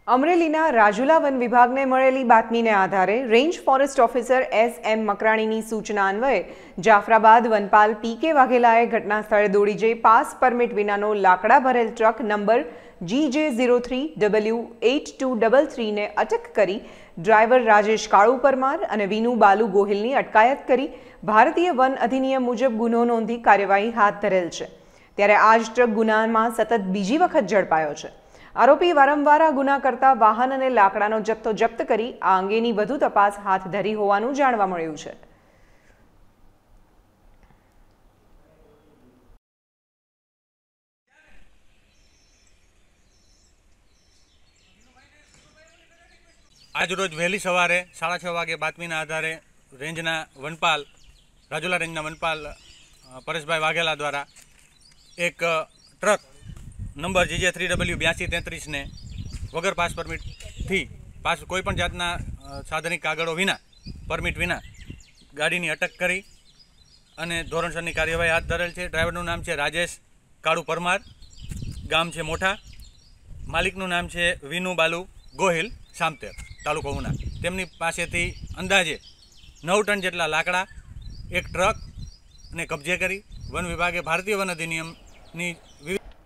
અમરેલીના રાજુલા વન વિભાગને મળેલી બાતમીને આધારે રેન્જ ફોરેસ્ટ ઓફિસર એસ.એમ. મકરાણીની સૂચના અન્વયે જાફરાબાદ વનપાલ પી.કે. વાઘેલાએ ઘટના સ્થળે દોડી જઈ પાસ પરમિટ વિનાનો લાકડા ભરેલ ટ્રક નંબર GJ03W8233ને અટક કરી ડ્રાઈવર રાજેશ કાળુ પરમાર અને વિનુ બાલુ ગોહિલની અટકાયત કરી ભારતીય વન અધિનિયમ મુજબ ગુનો નોંધી કાર્યવાહી હાથ ધરેલ છે। ત્યારે આ જ ટ્રક ગુનામાં સતત બીજી વખત ઝડપાયો છે। આરોપી વારંવાર આ ગુના કરતા વાહન અને લાકડાનો જથ્થો જપ્ત કરી આ અંગેની વધુ તપાસ હાથ ધરી હોવાનું જાણવા મળ્યું છે। આજરોજ વહેલી સવારે 6:30 વાગે બાતમીના આધારે રેન્જના વનપાલ રાજુલા રેન્જના વનપાલ પરેશભાઈ વાઘેલા દ્વારા એક ટ્રક નંબર GJ3W8233ને વગર પાસ પરમિટથી કોઈપણ જાતના સાધનિક કાગળો વિના પરમિટ વિના ગાડીની અટક કરી અને ધોરણસરની કાર્યવાહી હાથ ધરેલ છે। ડ્રાઈવરનું નામ છે રાજેશ કાળુ પરમાર, ગામ છે મોઠા, માલિકનું નામ છે વિનુ બાલુ ગોહિલ, સામતેર, તાલુકો ઉના। તેમની પાસેથી અંદાજે 9 ટન જેટલા લાકડા, એક ટ્રક ને કબજે કરી વન વિભાગે ભારતીય વન અધિનિયમની